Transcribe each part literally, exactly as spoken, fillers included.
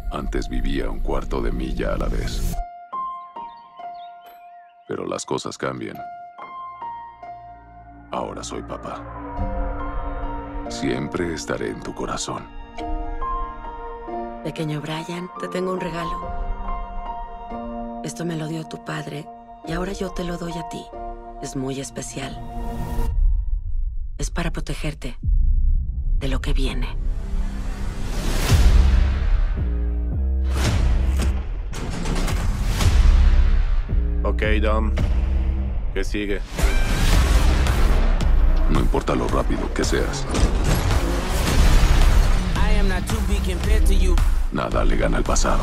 Antes vivía un cuarto de milla a la vez. Pero las cosas cambian. Ahora soy papá. Siempre estaré en tu corazón. Pequeño Brian, te tengo un regalo. Esto me lo dio tu padre y ahora yo te lo doy a ti. Es muy especial. Es para protegerte de lo que viene. Ok, Dom. ¿Qué sigue? No importa lo rápido que seas. Nada le gana al pasado.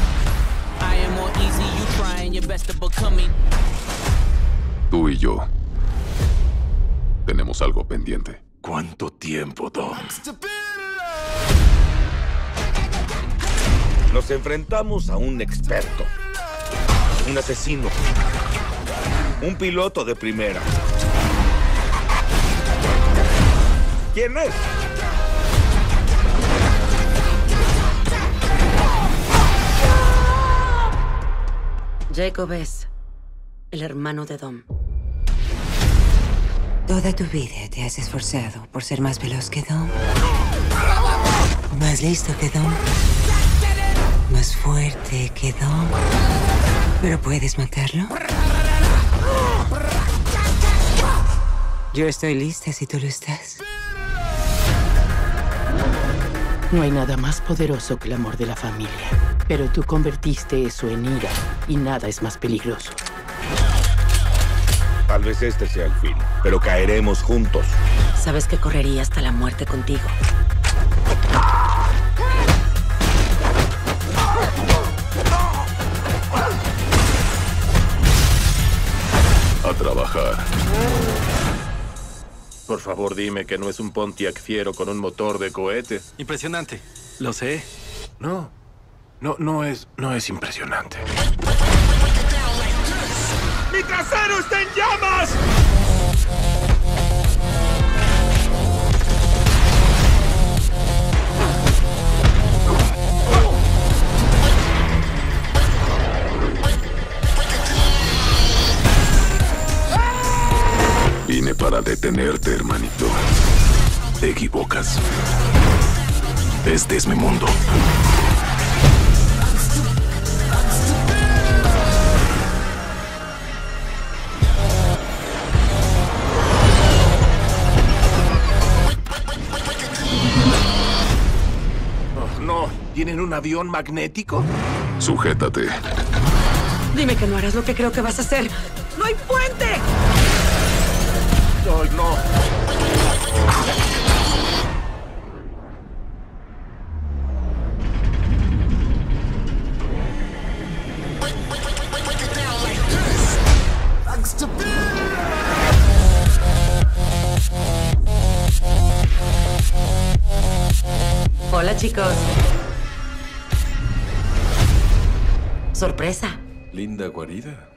Tú y yo tenemos algo pendiente. ¿Cuánto tiempo, Dom? Nos enfrentamos a un experto, un asesino, un piloto de primera. ¿Quién es? Jacob es el hermano de Dom. Toda tu vida te has esforzado por ser más veloz que Dom, más listo que Dom, más fuerte que Dom. ¿Pero puedes matarlo? Yo estoy lista si tú lo estás. No hay nada más poderoso que el amor de la familia. Pero tú convertiste eso en ira y nada es más peligroso. Tal vez este sea el fin, pero caeremos juntos. Sabes que correría hasta la muerte contigo. A trabajar. Por favor, dime que no es un Pontiac Fiero con un motor de cohete. Impresionante. Lo sé. No. No, no es... no es impresionante. ¡Mi trasero está en llamas! Vine para detenerte, hermanito. Te equivocas. Este es mi mundo. Oh, no. ¿Tienen un avión magnético? Sujétate. Dime que no harás lo que creo que vas a hacer. ¡No hay puente! No, no. Hola, chicos. Sorpresa. Linda guarida.